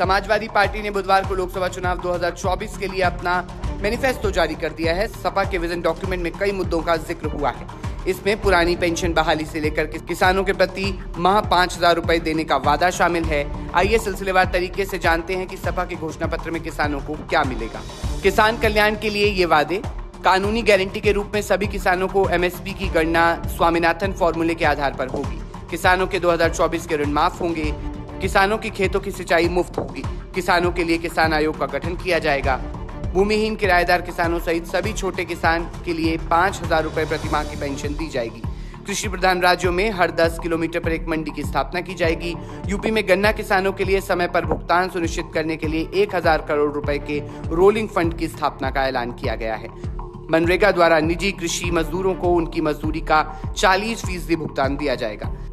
Samajwadi party ने बुधवार को लोकसभा चुनाव 2024 के लिए अपना मैनिफेस्टो जारी कर दिया है। सपा के विजन डॉक्यूमेंट में कई मुद्दों का जिक्र हुआ है। इसमें पुरानी पेंशन बहाली से लेकर किसानों के प्रति माह 5,000 रुपए देने का वादा शामिल है। आइए सिलसिलेवार तरीके से जानते हैं कि सपा के घोषणा पत्र में किसानों को क्या मिलेगा। किसान कल्याण के लिए ये वादे: कानूनी गारंटी के रूप में सभी किसानों को एमएसपी की गणना स्वामीनाथन फॉर्मूले के आधार पर होगी। किसानों के 2024 के ऋण माफ होंगे। किसानों की खेतों की सिंचाई मुफ्त होगी। किसानों के लिए किसान आयोग का गठन किया जाएगा। भूमिहीन किराएदार किसानों सहित सभी छोटे किसान के लिए 5,000 रुपए प्रति माह की पेंशन दी जाएगी। कृषि प्रधान राज्यों में हर 10 किलोमीटर पर एक मंडी की स्थापना की जाएगी। यूपी में गन्ना किसानों के लिए समय पर भुगतान सुनिश्चित करने के लिए 1,000 करोड़ रुपए के रोलिंग फंड की स्थापना का ऐलान किया गया है। मनरेगा द्वारा निजी कृषि मजदूरों को उनकी मजदूरी का 40% भुगतान दिया जाएगा।